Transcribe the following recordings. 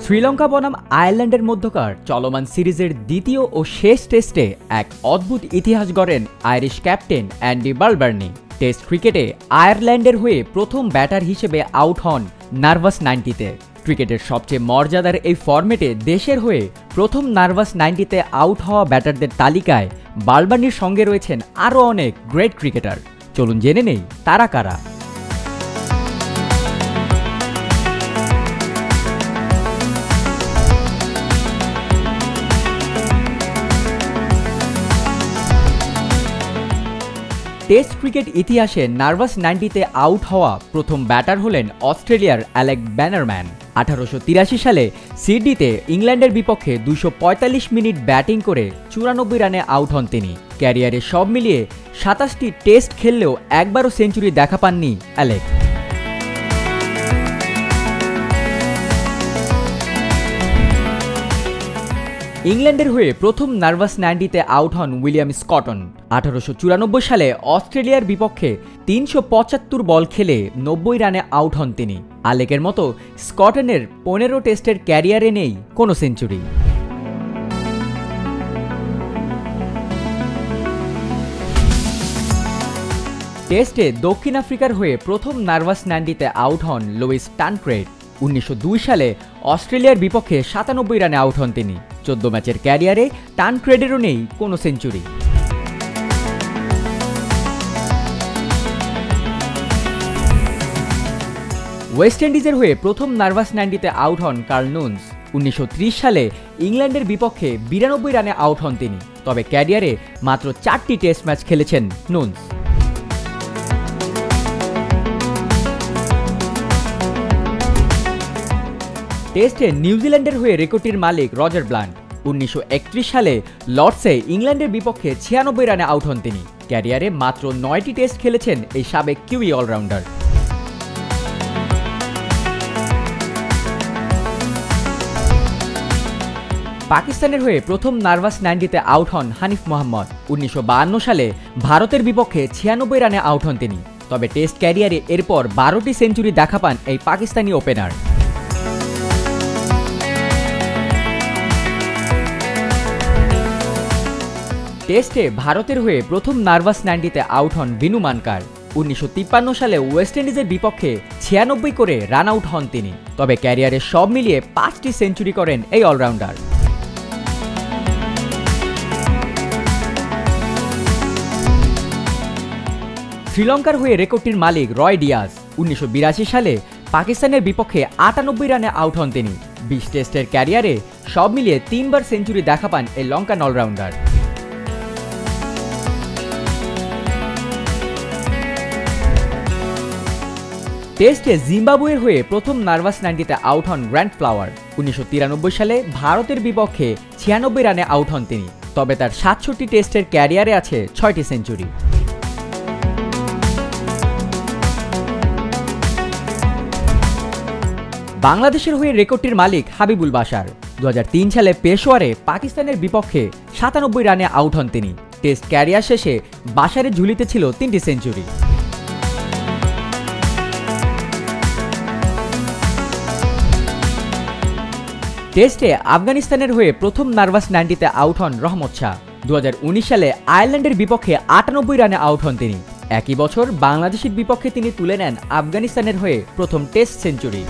শ্রীলঙ্কা বনাম আয়ারল্যান্ডের মধ্যকার চলমান সিরিজের দ্বিতীয় ও শেষ টেস্টে এক অদ্ভুত ইতিহাস গড়েন Irish captain Andy Balbirnie. Test ক্রিকেটে আয়ারল্যান্ডের হয়ে প্রথম ব্যাটার হিসেবে আউট হন নার্ভাস 90-তে। ক্রিকেটের সবচেয়ে মর্যাদার এই ফরম্যাটে দেশের হয়ে প্রথম নার্ভাস 90-তে আউট হওয়া ব্যাটারদের তালিকায় বালবার্নির সঙ্গে রয়েছেন আরও অনেক গ্রেট ক্রিকেটার। চলুন জেনে নেই তারা কারা। টেস্ট ক্রিকেট ইতিহাসে নার্ভাস 90-তে আউট হওয়া প্রথম ব্যাটার হলেন অস্ট্রেলিয়ার অ্যালেক ব্যানারম্যান। 1883 সালে সিডনিতে ইংল্যান্ডের বিপক্ষে 245 মিনিট ব্যাটিং করে 94 রানে আউট হন তিনি। ক্যারিয়ারে সব মিলিয়ে 27টি টেস্ট খেললেও একবারও সেঞ্চুরি দেখা পাননি অ্যালেক। ইংল্যান্ডের হয়ে প্রথম নার্ভাস 90-তে আউট হন উইলিয়াম স্কটন। 1894 সালে অস্ট্রেলিয়ার বিপক্ষে 375 বল খেলে 90 রানে আউট হন তিনি। আলেকের মতো স্কটনের 15 টেস্টের ক্যারিয়ারে নেই কোনো সেঞ্চুরি। টেস্টে দক্ষিণ আফ্রিকার হয়ে প্রথম নার্ভাস 90-তে আউট হন লুইস টানক্রেড। 1902 সালে অস্ট্রেলিয়ার বিপক্ষে 97 রানে আউট হন তিনি। 14 ম্যাচের ক্যারিয়ারে টানক্রেডেরও নেই কোনো সেঞ্চুরি। ওয়েস্ট ইন্ডিজের হয়ে প্রথম নার্ভাস 90-তে আউট হন কার্ল নুনস। 1930 সালে ইংল্যান্ডের বিপক্ষে 92 রানে আউট হন তিনি। তবে ক্যারিয়ারে মাত্র 4টি টেস্ট ম্যাচ খেলেছেন নুনস। টেস্টে নিউজিল্যান্ডের হয়ে রেকর্ডটির মালিক রজার ব্লান্ট। 1931 সালে লর্ডসে ইংল্যান্ডের বিপক্ষে 96 রানে আউট হন তিনি। ক্যারিয়ারে মাত্র 9টি টেস্ট খেলেছেন এই সাবেক কিউই অলরাউন্ডার। পাকিস্তানের হয়ে প্রথম নার্ভাস 90-তে আউট হন হানিফ মোহাম্মদ। 1952 সালে ভারতের বিপক্ষে 96 রানে আউট হন তিনি। তবে টেস্ট ক্যারিয়ারে এরপর 12টি সেঞ্চুরি দেখা পান এই পাকিস্তানি ওপেনার। টেস্টে ভারতের হয়ে প্রথম নার্ভাস 90-তে আউট হন বিনু মানকার। 1953 সালে ওয়েস্ট ইন্ডিজের বিপক্ষে 96 করে রান আউট হন তিনি। তবে ক্যারিয়ারে সব মিলিয়ে 5টি সেঞ্চুরি করেন এই অলরাউন্ডার। শ্রীলঙ্কার হয়ে রেকর্ডটির মালিক রয় ডিয়াজ। 1982 সালে পাকিস্তানের বিপক্ষে 98 রানে আউট হন তিনি। 20 টেস্টের ক্যারিয়ারে সব মিলিয়ে 3বার সেঞ্চুরি দেখা পান এই লঙ্কান অলরাউন্ডার। টেস্টে জিম্বাবুয়ের হয়ে প্রথম নার্ভাস 90-তে আউট হন গ্র্যান্ট ফ্লাওয়ার। 1993 সালে ভারতের বিপক্ষে 96 রানে আউট হন তিনি। তবে তার 67টি টেস্টের ক্যারিয়ারে আছে 6টি সেঞ্চুরি। বাংলাদেশের হয়ে রেকর্ডটির মালিক হাবিবুল বাশার। 2003 সালে পেশোয়ারে পাকিস্তানের বিপক্ষে 97 রানে আউট হন তিনি। টেস্ট ক্যারিয়ার শেষে বাশারের ঝুলিতে ছিল 3টি সেঞ্চুরি। টেস্টে আফগানিস্তানের হয়ে প্রথম নার্ভাস 90-তে আউট হন রহমত শাহ। 2019 সালে আয়ারল্যান্ডের বিপক্ষে 98 রানে আউট হন তিনি। একই বছর বাংলাদেশের বিপক্ষে তিনি তুলে নেন আফগানিস্তানের হয়ে প্রথম টেস্ট সেঞ্চুরি।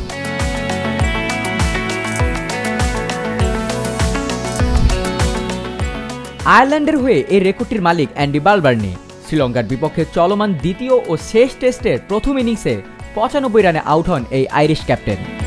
আয়ারল্যান্ডের হয়ে এই রেকর্ডটির মালিক অ্যান্ডি বালবার্নি। শ্রীলঙ্কার বিপক্ষে চলমান দ্বিতীয় ও শেষ টেস্টের প্রথম ইনিংসে 95 রানে আউট হন এই আইরিশ ক্যাপ্টেন।